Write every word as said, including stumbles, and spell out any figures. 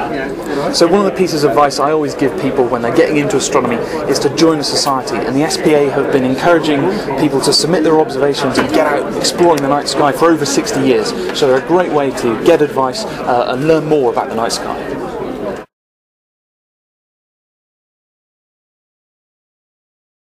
So one of the pieces of advice I always give people when they're getting into astronomy is to join a society, and the S P A have been encouraging people to submit their observations and get out exploring the night sky for over sixty years. So they're a great way to get advice uh, and learn more about the night sky.